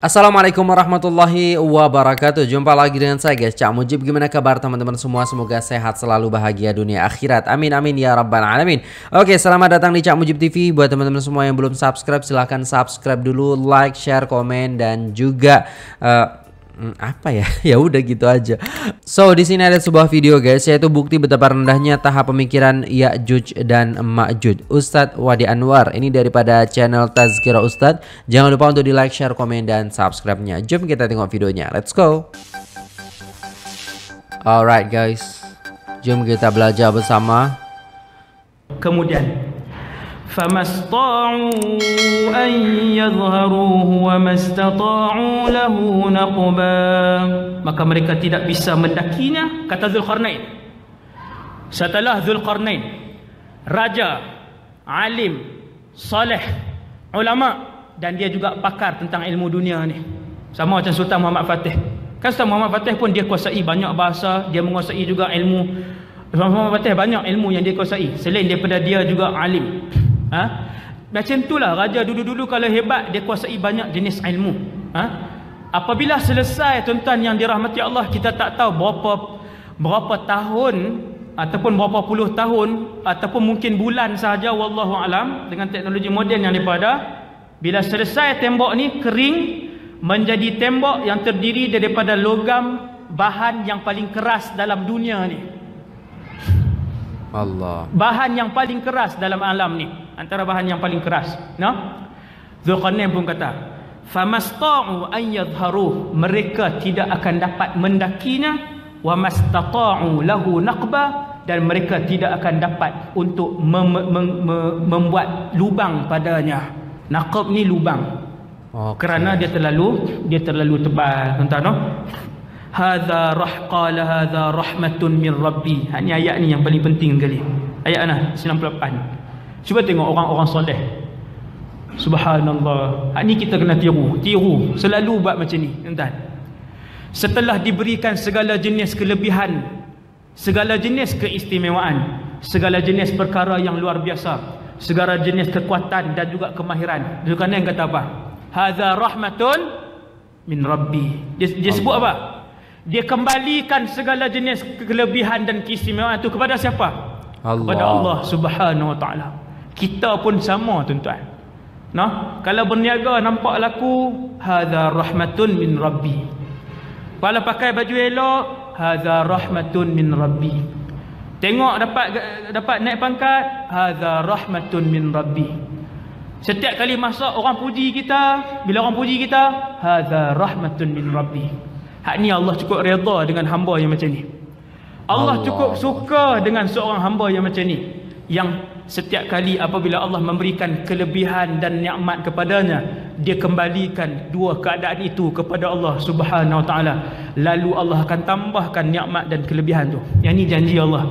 Assalamualaikum warahmatullahi wabarakatuh. Jumpa lagi dengan saya guys, Cak Mujib. Gimana kabar teman-teman semua? Semoga sehat selalu, bahagia dunia akhirat. Amin amin ya rabbal alamin. Oke, selamat datang di Cak Mujib TV. Buat teman-teman semua yang belum subscribe, silahkan subscribe dulu, like, share, komen, dan juga apa ya? Ya udah gitu aja. So, di sini ada sebuah video guys, yaitu bukti betapa rendahnya tahap pemikiran Ya'juj dan Ma'juj. Ustadz Wadi Anwar. Ini daripada channel Tazkirah Ustadz. Jangan lupa untuk di like, share, komen, dan subscribe-nya. Jom kita tengok videonya. Let's go. Alright guys, jom kita belajar bersama. Kemudian famasta'u an yadhharuhu wa mastata'u lahu naqba, maka mereka tidak bisa mendakinya, kata Zulkarnain. Setelah Zulkarnain, raja, alim, saleh, ulama, dan dia juga pakar tentang ilmu dunia ni, sama macam Sultan Muhammad Fatih. Kan Sultan Muhammad Fatih pun dia kuasai banyak bahasa, dia menguasai juga ilmu. Sultan Muhammad Fatih banyak ilmu yang dia kuasai, selain daripada dia juga alim. Macam itulah raja dulu-dulu kalau hebat, dia kuasai banyak jenis ilmu. Apabila selesai tuan-tuan yang dirahmati Allah, kita tak tahu berapa tahun ataupun berapa puluh tahun ataupun mungkin bulan sahaja, wallahu alam, dengan teknologi moden yang daripada, bila selesai tembok ni kering menjadi tembok yang terdiri daripada logam, bahan yang paling keras dalam dunia ni. Allah. Bahan yang paling keras dalam alam ni, antara bahan yang paling keras. Zulkarnain pun kata, famasta'u an yadhharuh, mereka tidak akan dapat mendakinya, wa mastata'u lahu naqba, dan mereka tidak akan dapat untuk membuat lubang padanya. Naqab ni lubang. Kerana dia terlalu tebal, tuan-tuan. Hadza qala hadza rahmatun min rabbi. Ini ayat ni yang paling penting sekali. Ayat mana? 98. Cuba tengok orang-orang soleh. Subhanallah. Ini kita kena tiru. Selalu buat macam ni, tuan-tuan. Setelah diberikan segala jenis kelebihan, segala jenis keistimewaan, segala jenis perkara yang luar biasa, segala jenis kekuatan dan juga kemahiran, Zulkarnain kata apa? Hadza rahmatun min rabbi. Dia sebut apa? Dia kembalikan segala jenis kelebihan dan keistimewaan itu kepada siapa? Allah. Kepada Allah Subhanahu Wa Taala. Kita pun sama, tuan-tuan. Kalau berniaga nampak laku, hadza rahmatun min rabbi. Kalau pakai baju elok, hadza rahmatun min rabbi. Tengok dapat naik pangkat, hadza rahmatun min rabbi. Setiap kali masak orang puji kita, bila orang puji kita, hadza rahmatun min rabbi. Hak ni Allah cukup redha dengan hamba yang macam ni. Allah cukup suka dengan seorang hamba yang macam ni, yang setiap kali apabila Allah memberikan kelebihan dan nikmat kepadanya, dia kembalikan dua keadaan itu kepada Allah Subhanahu Wa Taala. Lalu Allah akan tambahkan nikmat dan kelebihan tu. Yang ni janji Allah.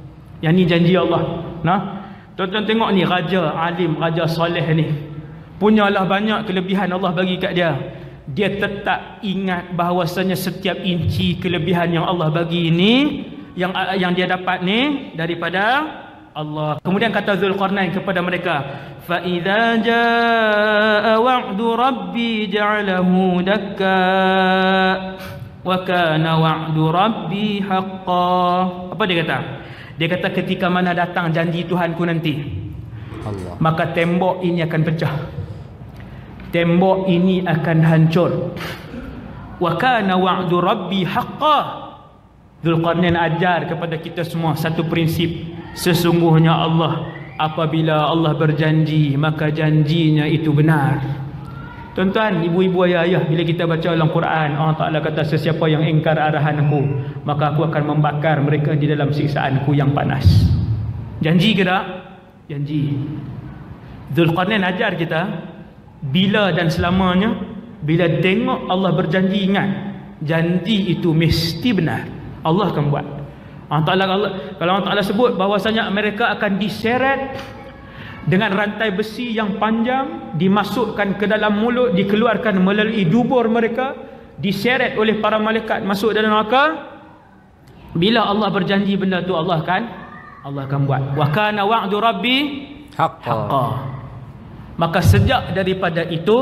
Tuan-tuan tengok ni, raja alim, raja soleh ni, punyalah banyak kelebihan Allah bagi kat dia. Dia tetap ingat bahawasanya setiap inci kelebihan yang Allah bagi ni, yang dia dapat ni daripada Allah. Kemudian kata Zulkarnain kepada mereka, fa idza jaa wa'du rabbi ja'alahu dakka wa kana wa'du rabbi haqqan. Apa dia kata? Dia kata ketika mana datang janji Tuhanku nanti, Allah, maka tembok ini akan pecah. Tembok ini akan hancur. Wa kana wa'du rabbi haqqan. Zulkarnain ajar kepada kita semua satu prinsip. Sesungguhnya Allah, apabila Allah berjanji, maka janjinya itu benar. Tuan-tuan, ibu-ibu, ayah-ayah, bila kita baca dalam Quran, Allah Ta'ala kata, sesiapa yang ingkar arahan aku, maka aku akan membakar mereka di dalam siksaanku yang panas. Janji ke tak? Janji. Zulkarnain ajar kita, bila dan selamanya, bila tengok Allah berjanji, ingat, janji itu mesti benar. Allah akan buat. Kalau Allah Ta'ala sebut bahwasanya mereka akan diseret dengan rantai besi yang panjang, dimasukkan ke dalam mulut, dikeluarkan melalui dubur mereka, diseret oleh para malaikat masuk dalam neraka. Bila Allah berjanji benda tu, Allah akan buat. Wa kana wa'du rabbi haqqan. Maka sejak daripada itu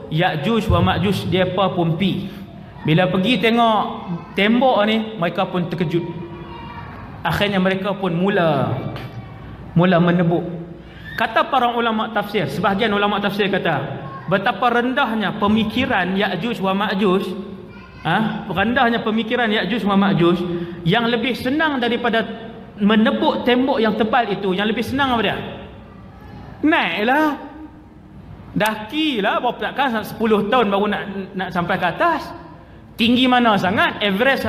Ya'juj wa Ma'juj depa pun pi. Bila pergi tengok tembok ni, mereka pun terkejut. Akhirnya mereka pun mula menebuk. Kata para ulama tafsir, sebahagian ulama tafsir kata, betapa rendahnya pemikiran Ya'juj wa Ma'juj, rendahnya pemikiran Ya'juj wa Ma'juj, yang lebih senang daripada menebuk tembok yang tebal itu, yang lebih senang apa dia? Naiklah. Dakilah, berapa takkan 10 tahun baru nak sampai ke atas. Tinggi mana sangat?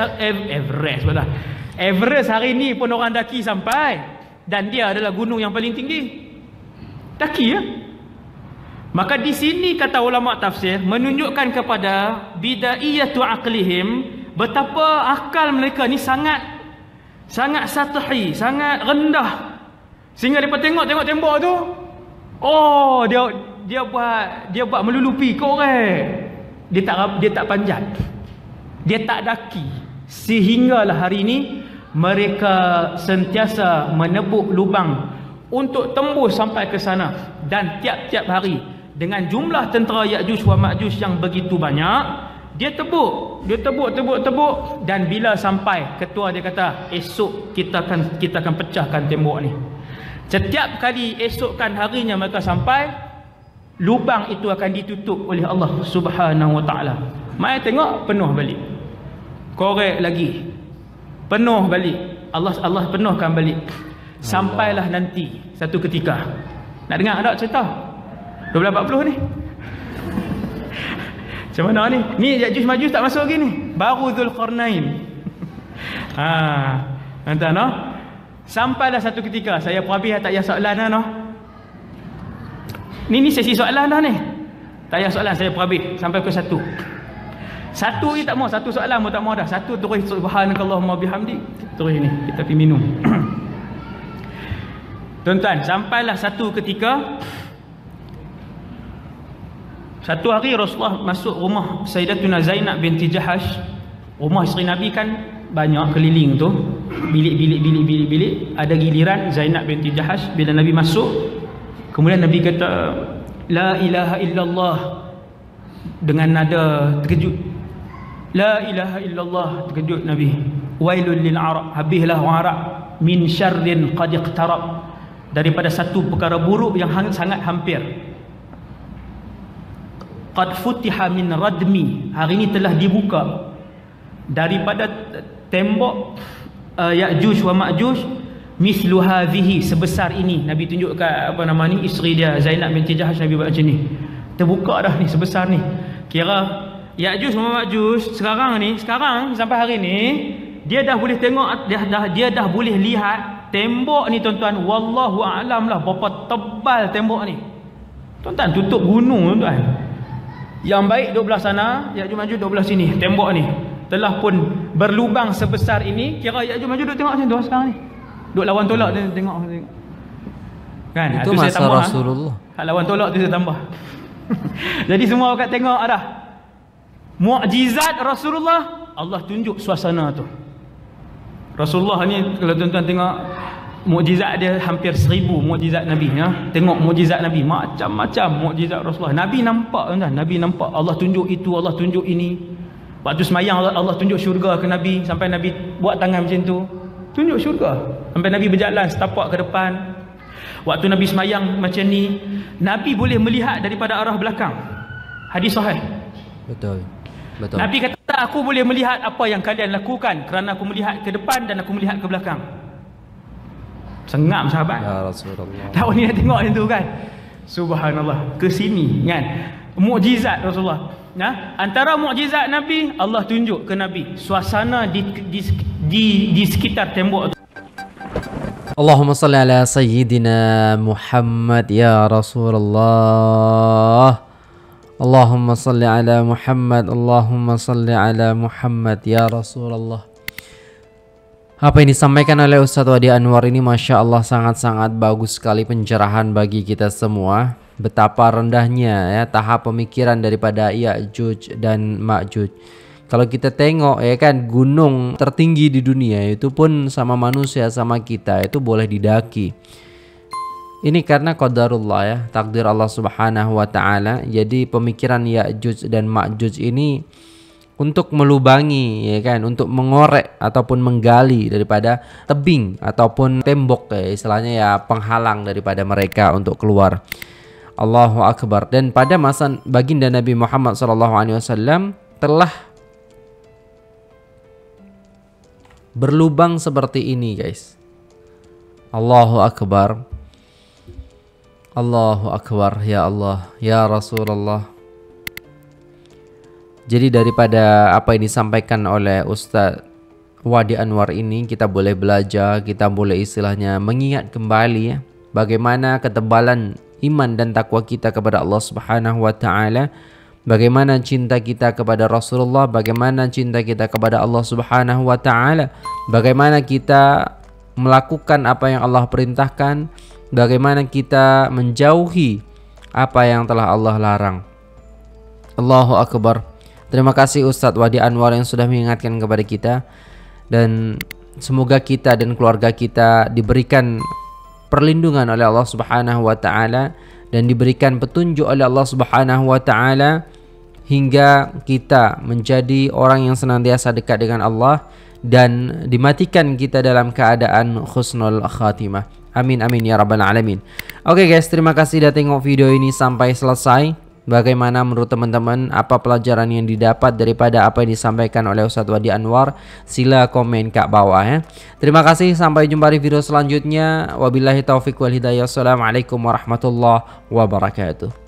Everest hari ni pun orang daki sampai, dan dia adalah gunung yang paling tinggi. Daki ya. Maka di sini kata ulama tafsir menunjukkan kepada bidaiyatu aqlihim, betapa akal mereka ni sangat sathi, sangat rendah, sehingga mereka tengok tembok tu, oh dia buat melulupi korek. Dia tak panjat, dia tak daki, sehinggalah hari ini mereka sentiasa menebuk lubang untuk tembus sampai ke sana. Dan tiap-tiap hari dengan jumlah tentera Ya'juj wa Ma'juj yang begitu banyak, dia tebuk, dan bila sampai, ketua dia kata, esok kita akan pecahkan tembok ni. Setiap kali esokkan harinya mereka sampai, lubang itu akan ditutup oleh Allah Subhanahu wa taala. Mai tengok penuh balik. Korek lagi. Penuh balik. Allah penuhkan balik. Sampailah nanti satu ketika. Nak dengar tak cerita 1240 ni? Macam mana ni? Ni Ya'juj Ma'juj tak masuk lagi ni. Baru Zulqarnain. Nanti no. Sampailah satu ketika, saya perhabis tak payah soalan dah no. Ni sesi soalan dah ni. Tak payah soalan, saya perhabis sampai ke satu. Satu ni tak mau, satu soalan pun tak mau dah. Satu terus subhanakallahumma bihamdik. Terus ni kita pergi minum. Tuan-tuan, sampailah satu ketika, satu hari Rasulullah masuk rumah Sayyidatuna Zainab binti Jahash. Rumah isteri Nabi kan banyak keliling tu, bilik. Ada giliran Zainab binti Jahash. Bila Nabi masuk, kemudian Nabi kata la ilaha illallah dengan nada terkejut. La ilaha illallah, terkejut Nabi. Wailul lil Arab, habislah orang Arab, min syarrin qad iqtarab, daripada satu perkara buruk yang sangat hampir. Qad futiha min radmi, hari ini telah dibuka daripada tembok Ya'juj wa Ma'juj, mislu hadhihi, sebesar ini. Nabi tunjuk kat isteri dia Zainab binti Jahash. Nabi buat macam ni, terbuka dah ni, sebesar ni. Kira Ya'juj wa Ma'juj sekarang sampai hari ni, dia dah boleh tengok, dia dah boleh lihat tembok ni tuan-tuan. Wallahu a'lam lah berapa tebal tembok ni tuan-tuan, tutup gunung tuan-tuan. Yang baik duduk belah sana, Ya'juj Ma'juj duduk belah sini. Tembok ni telah pun berlubang sebesar ini. Kira Ya'juj Ma'juj duduk tengok macam tu sekarang ni, duduk lawan tolak dia tengok kan. Itu masa tambah, Rasulullah. Lawan tolak tu saya tambah. Jadi semua orang tengok ada mukjizat Rasulullah. Allah tunjuk suasana tu. Rasulullah ni kalau tuan-tuan tengok mukjizat dia hampir 1000 mukjizat Nabi ya. Tengok mukjizat Nabi, macam-macam mukjizat Rasulullah. Nabi nampak tuan-tuan, Nabi nampak Allah tunjuk itu, Allah tunjuk ini. Waktu semayang Allah tunjuk syurga ke Nabi, sampai Nabi buat tangan macam tu, tunjuk syurga. Sampai Nabi berjalan setapak ke depan. Waktu Nabi semayang macam ni, Nabi boleh melihat daripada arah belakang. Hadis sahih. Betul. Nabi kata, aku boleh melihat apa yang kalian lakukan kerana aku melihat ke depan dan aku melihat ke belakang. Sengam sahabat. Ya Rasulullah. Tahu ni nak tengok macam tu kan. Subhanallah. Ke sini kan, mukjizat Rasulullah. Antara mukjizat Nabi, Allah tunjuk ke Nabi suasana di sekitar tembok tu. Allahumma salli ala Sayyidina Muhammad ya Rasulullah. Allahumma salli ala Muhammad. Allahumma salli ala Muhammad ya Rasulullah. Apa yang disampaikan oleh Ustaz Wadi Anwar ini Masya Allah sangat-sangat bagus sekali, pencerahan bagi kita semua. Betapa rendahnya ya tahap pemikiran daripada Ya'juj dan Ma'juj. Kalau kita tengok ya kan, gunung tertinggi di dunia itu pun sama manusia sama kita itu boleh didaki. Ini karena qadarullah ya, takdir Allah Subhanahu wa taala. Jadi pemikiran Ya'juj dan Ma'juj ini untuk melubangi ya kan, untuk mengorek ataupun menggali daripada tebing ataupun tembok ya, istilahnya ya penghalang daripada mereka untuk keluar. Allahu Akbar. Dan pada masa baginda Nabi Muhammad SAW telah berlubang seperti ini guys. Allahu Akbar. Allahu Akbar, ya Allah, ya Rasulullah. Jadi daripada apa yang disampaikan oleh Ustadz Wadi Anwar ini, kita boleh belajar, kita boleh istilahnya mengingat kembali ya, bagaimana ketebalan iman dan takwa kita kepada Allah Subhanahu wa taala, bagaimana cinta kita kepada Rasulullah, bagaimana cinta kita kepada Allah Subhanahu wa taala, bagaimana kita melakukan apa yang Allah perintahkan, bagaimana kita menjauhi apa yang telah Allah larang. Allahu Akbar. Terima kasih Ustadz Wadi Anwar yang sudah mengingatkan kepada kita, dan semoga kita dan keluarga kita diberikan perlindungan oleh Allah Subhanahu wa taala dan diberikan petunjuk oleh Allah Subhanahu wa taala hingga kita menjadi orang yang senantiasa dekat dengan Allah dan dimatikan kita dalam keadaan husnul khatimah. Amin amin ya rabbal alamin. Oke guys, terima kasih sudah tengok video ini sampai selesai. Bagaimana menurut teman-teman, apa pelajaran yang didapat daripada apa yang disampaikan oleh Ustadz Wadi Anwar? Sila komen kat bawah ya. Terima kasih, sampai jumpa di video selanjutnya. Wabillahi taufiq wal hidayah. Assalamualaikum warahmatullahi wabarakatuh.